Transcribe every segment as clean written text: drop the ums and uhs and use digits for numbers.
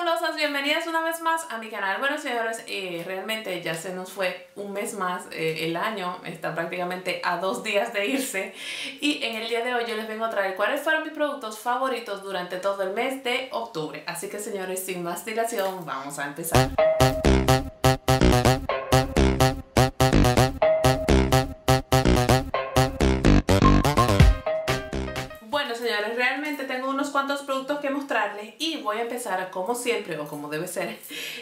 fabulosas, bienvenidas una vez más a mi canal. Bueno señores, realmente ya se nos fue un mes más, el año está prácticamente a 2 días de irse. Y en el día de hoy yo les vengo a traer cuáles fueron mis productos favoritos durante todo el mes de octubre. Así que señores, sin más dilación, vamos a empezar. Bueno señores, realmente tengo unos cuantos productos que mostrarles y voy a empezar como siempre o como debe ser,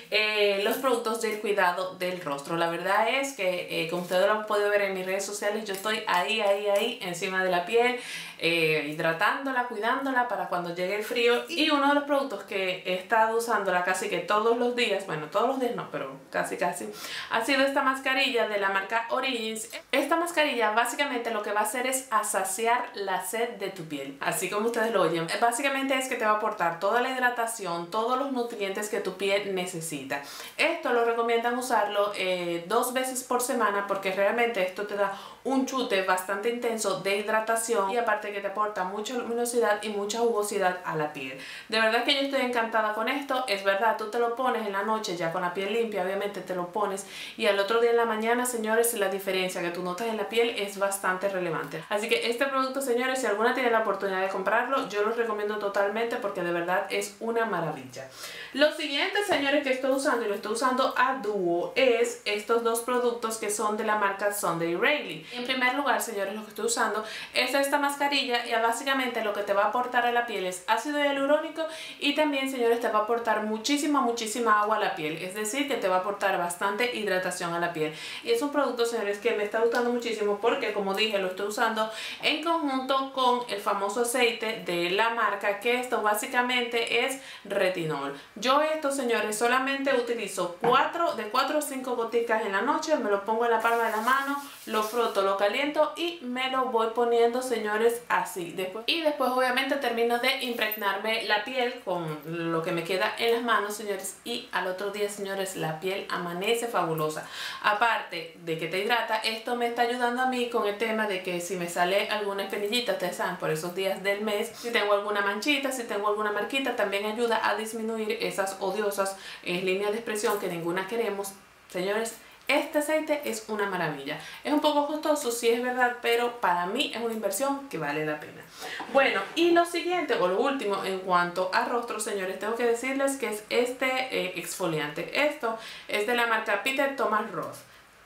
los productos del cuidado del rostro. La verdad es que como ustedes lo han podido ver en mis redes sociales, yo estoy ahí encima de la piel, hidratándola, cuidándola para cuando llegue el frío. Y uno de los productos que he estado usándola casi que todos los días, bueno todos los días no, pero casi, ha sido esta mascarilla de la marca Origins. Esta mascarilla básicamente lo que va a hacer es a saciar la sed de tu piel, así como ustedes lo oyen. Básicamente es que te va a aportar toda la hidratación, todos los nutrientes que tu piel necesita. Esto lo recomiendan usarlo 2 veces por semana porque realmente esto te da un chute bastante intenso de hidratación y aparte que te aporta mucha luminosidad y mucha jugosidad a la piel. De verdad que yo estoy encantada con esto. Es verdad, tú te lo pones en la noche ya con la piel limpia, obviamente te lo pones, y al otro día en la mañana, señores, la diferencia que tú notas en la piel es bastante relevante. Así que este producto, señores, si alguna tiene la oportunidad de comprarlo, yo los recomiendo totalmente porque de verdad es una maravilla. Lo siguiente, señores, que estoy usando y lo estoy usando a dúo es estos dos productos que son de la marca Sunday Riley. En primer lugar, señores, lo que estoy usando es esta mascarilla y básicamente lo que te va a aportar a la piel es ácido hialurónico y también, señores, te va a aportar muchísima agua a la piel, es decir, que te va a aportar bastante hidratación a la piel. Y es un producto, señores, que me está gustando muchísimo porque, como dije, lo estoy usando en conjunto con el famoso aceite de la marca, que esto básicamente es retinol. Yo esto, señores, solamente utilizo 4 o 5 goticas en la noche, me lo pongo en la palma de la mano, lo froto, lo caliento y me lo voy poniendo, señores, así. Después obviamente termino de impregnarme la piel con lo que me queda en las manos, señores, y al otro día, señores, la piel amanece fabulosa. Aparte de que te hidrata, esto me está ayudando a mí con el tema de que si me sale alguna espinillita, ustedes saben, por esos días del mes, si tengo alguna manchita, si tengo alguna marquita, también ayuda a disminuir esas odiosas líneas de expresión que ninguna queremos. Señores, este aceite es una maravilla. Es un poco costoso, sí es verdad, pero para mí es una inversión que vale la pena. Bueno, y lo siguiente o lo último en cuanto a rostro, señores, tengo que decirles que es este exfoliante. Esto es de la marca Peter Thomas Roth.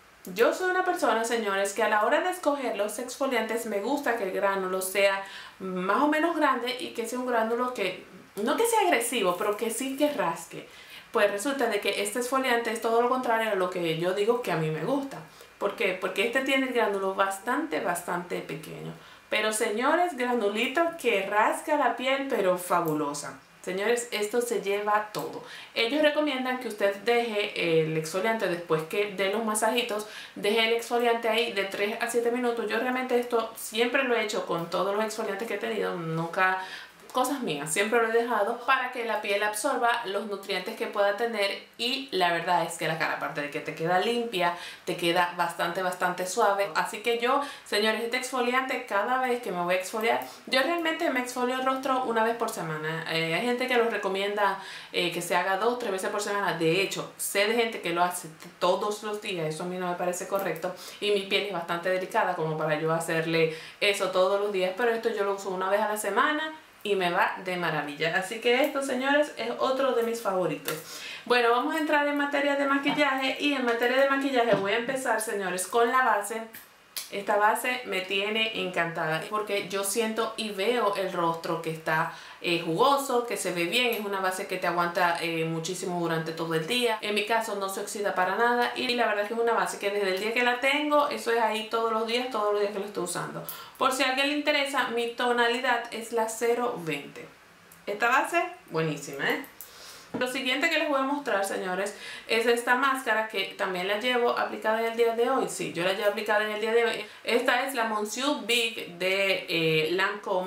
Yo soy una persona, señores, que a la hora de escoger los exfoliantes me gusta que el gránulo sea más o menos grande y que sea un gránulo que, no que sea agresivo, pero que sí que rasque. Pues resulta de que este exfoliante es todo lo contrario a lo que yo digo que a mí me gusta. ¿Por qué? Porque este tiene el gránulo bastante pequeño. Pero señores, granulito que rasca la piel, pero fabulosa. Señores, esto se lleva todo. Ellos recomiendan que usted deje el exfoliante después que de los masajitos, deje el exfoliante ahí de 3 a 7 minutos. Yo realmente esto siempre lo he hecho con todos los exfoliantes que he tenido, nunca cosas mías, siempre lo he dejado para que la piel absorba los nutrientes que pueda tener. Y la verdad es que la cara, aparte de que te queda limpia, te queda bastante suave. Así que yo, señores, este exfoliante, cada vez que me voy a exfoliar, yo realmente me exfolio el rostro una vez por semana. Hay gente que lo recomienda que se haga 2 o 3 veces por semana. De hecho, sé de gente que lo hace todos los días. Eso a mí no me parece correcto y mi piel es bastante delicada como para yo hacerle eso todos los días, pero esto yo lo uso una vez a la semana y me va de maravilla. Así que esto, señores, es otro de mis favoritos. Bueno, vamos a entrar en materia de maquillaje y en materia de maquillaje voy a empezar, señores, con la base. Esta base me tiene encantada porque yo siento y veo el rostro que está jugoso, que se ve bien. Es una base que te aguanta muchísimo durante todo el día. En mi caso no se oxida para nada y la verdad es que es una base que desde el día que la tengo, eso es ahí todos los días que lo estoy usando. Por si a alguien le interesa, mi tonalidad es la 020. Esta base, buenísima, ¿eh? Lo siguiente que les voy a mostrar, señores, es esta máscara que también la llevo aplicada en el día de hoy. Sí, yo la llevo aplicada en el día de hoy. Esta es la Monsieur Big de Lancôme,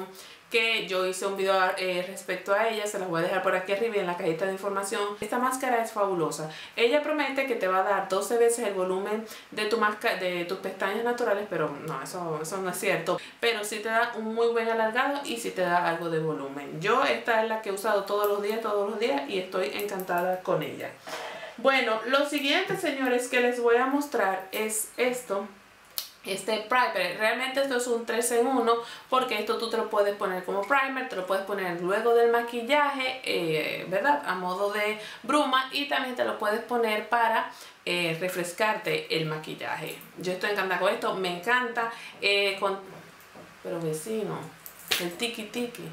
que yo hice un video respecto a ella, se las voy a dejar por aquí arriba en la cajita de información. Esta máscara es fabulosa. Ella promete que te va a dar 12 veces el volumen de tus pestañas naturales, pero no, eso no es cierto. Pero sí te da un muy buen alargado y sí te da algo de volumen. Yo esta es la que he usado todos los días y estoy encantada con ella. Bueno, lo siguiente, señores, que les voy a mostrar es esto. Este primer, realmente esto es un 3 en 1 porque esto tú te lo puedes poner como primer, te lo puedes poner luego del maquillaje, ¿verdad? A modo de bruma, y también te lo puedes poner para refrescarte el maquillaje. Yo estoy encantada con esto, me encanta. Pero vecino, el tiki tiki.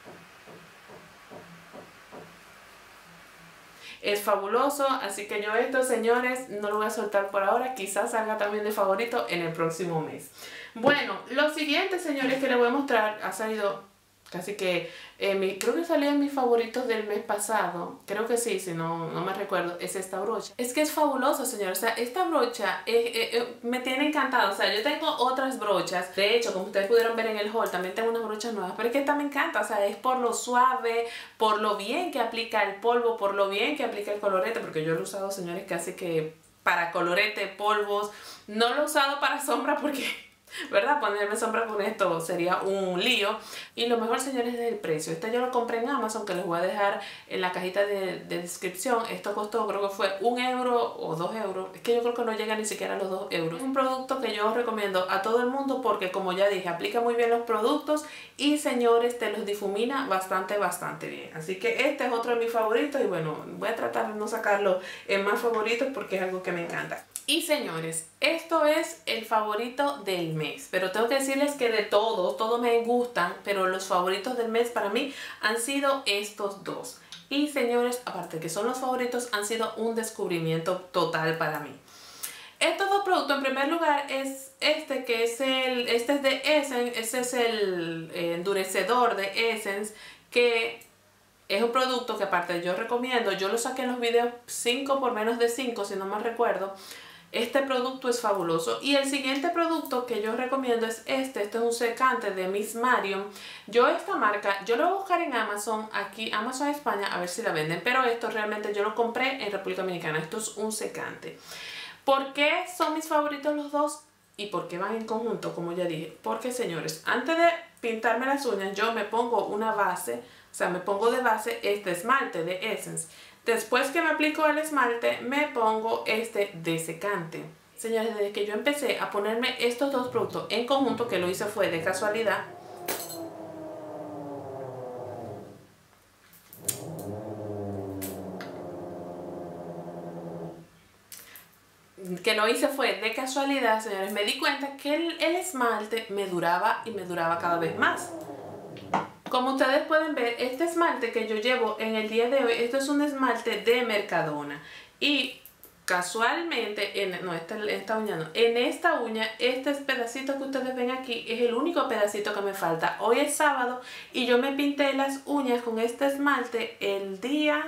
Es fabuloso, así que yo esto, señores, no lo voy a soltar por ahora. Quizás salga también de favorito en el próximo mes. Bueno, lo siguiente, señores, que les voy a mostrar ha salido casi que, creo que salió en mis favoritos del mes pasado. Creo que sí, si no me recuerdo. Es esta brocha. Es que es fabuloso, señores. O sea, esta brocha me tiene encantada. O sea, yo tengo otras brochas. De hecho, como ustedes pudieron ver en el haul, también tengo unas brochas nuevas. Pero es que esta me encanta. O sea, es por lo suave, por lo bien que aplica el polvo, por lo bien que aplica el colorete. Porque yo lo he usado, señores, casi que para colorete, polvos. No lo he usado para sombra porque, ¿verdad? Ponerme sombra con esto sería un lío. Y lo mejor, señores, es el precio. Este yo lo compré en Amazon, que les voy a dejar en la cajita de descripción. Esto costó, creo que fue 1 euro o 2 euros. Es que yo creo que no llega ni siquiera a los 2 euros. Es un producto que yo recomiendo a todo el mundo porque, como ya dije, aplica muy bien los productos y, señores, te los difumina bastante bien. Así que este es otro de mis favoritos y bueno, voy a tratar de no sacarlo en más favoritos porque es algo que me encanta. Y, señores, esto es el favorito del mes, pero tengo que decirles que de todos me gustan, pero los favoritos del mes para mí han sido estos dos. Y, señores, aparte de que son los favoritos, han sido un descubrimiento total para mí. Estos dos productos, en primer lugar, es este que es este es de Essence. Este es el endurecedor de Essence, que es un producto que, aparte, yo recomiendo. Yo lo saqué en los videos 5 por menos de 5, si no mal recuerdo. Este producto es fabuloso. Y el siguiente producto que yo recomiendo es este. Este es un secante de Miss Marion. Yo esta marca, yo lo voy a buscar en Amazon, aquí, Amazon España, a ver si la venden. Pero esto realmente yo lo compré en República Dominicana. Esto es un secante. ¿Por qué son mis favoritos los dos? ¿Y por qué van en conjunto? Como ya dije. Porque, señores, antes de pintarme las uñas, yo me pongo una base. O sea, me pongo de base este esmalte de Essence. Después que me aplico el esmalte, me pongo este desecante. Señores, desde que yo empecé a ponerme estos dos productos en conjunto, que lo hice fue de casualidad, señores, me di cuenta que el esmalte me duraba y me duraba cada vez más. Como ustedes pueden ver, este esmalte que yo llevo en el día de hoy, esto es un esmalte de Mercadona. Y casualmente, en esta uña, este pedacito que ustedes ven aquí es el único pedacito que me falta. Hoy es sábado y yo me pinté las uñas con este esmalte el día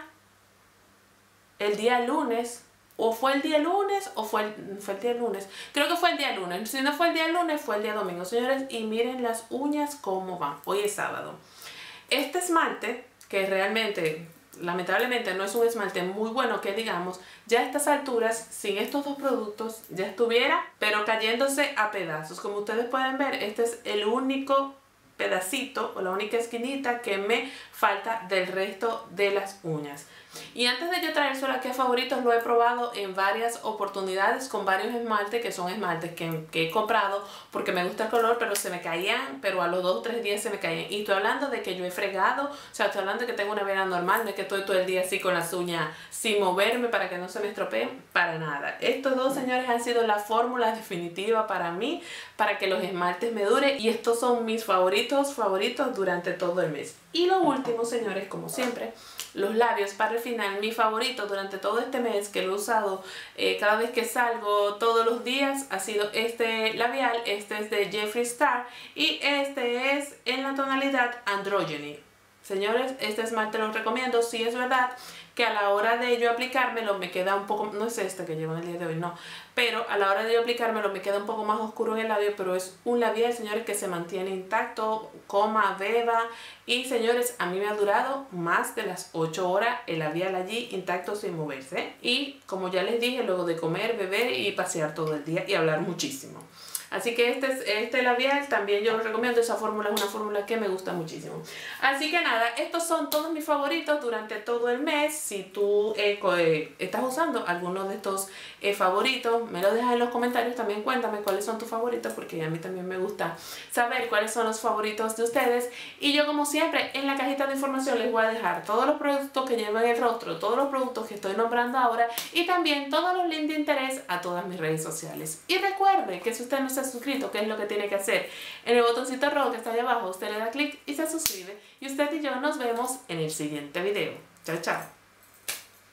lunes. O fue el día lunes o fue el día lunes. Creo que fue el día lunes. Si no fue el día lunes, fue el día domingo, señores. Y miren las uñas cómo van. Hoy es sábado. Este esmalte, que realmente, lamentablemente, no es un esmalte muy bueno que digamos, ya a estas alturas, sin estos dos productos, ya estuviera, pero cayéndose a pedazos. Como ustedes pueden ver, este es el único pedacito o la única esquinita que me falta del resto de las uñas. Y antes de yo traérselo aquí a favoritos, lo he probado en varias oportunidades con varios esmaltes, que son esmaltes que he comprado porque me gusta el color, pero se me caían, pero a los 2 o 3 días se me caían. Y estoy hablando de que yo he fregado, o sea, estoy hablando de que tengo una vena normal, no es que estoy todo el día así con las uñas sin moverme para que no se me estropeen, para nada. Estos dos, señores, han sido la fórmula definitiva para mí, para que los esmaltes me duren, y estos son mis favoritos durante todo el mes. Y lo último, señores, como siempre, los labios para el final. Mi favorito durante todo este mes, que lo he usado cada vez que salgo, todos los días, ha sido este labial. Este es de Jeffree Star y este es en la tonalidad Androgyny. Señores, este esmalte lo recomiendo. Sí es verdad que a la hora de yo aplicármelo me queda un poco, no es este que llevo en el día de hoy, no, pero a la hora de yo aplicármelo me queda un poco más oscuro en el labio, pero es un labial, señores, que se mantiene intacto, coma, beba, y señores, a mí me ha durado más de las 8 horas el labial allí intacto sin moverse, y como ya les dije, luego de comer, beber y pasear todo el día y hablar muchísimo. Así que este labial también yo lo recomiendo. Esa fórmula es una fórmula que me gusta muchísimo. Así que nada, estos son todos mis favoritos durante todo el mes. Si tú estás usando alguno de estos favoritos, me lo dejas en los comentarios. También cuéntame cuáles son tus favoritos, porque a mí también me gusta saber cuáles son los favoritos de ustedes. Y yo, como siempre, en la cajita de información les voy a dejar todos los productos que llevo en el rostro, todos los productos que estoy nombrando ahora, y también todos los links de interés a todas mis redes sociales. Y recuerde que si usted no se ha suscrito, ¿qué es lo que tiene que hacer? En el botoncito rojo que está ahí abajo, usted le da clic y se suscribe. Y usted y yo nos vemos en el siguiente video. Chao, chao.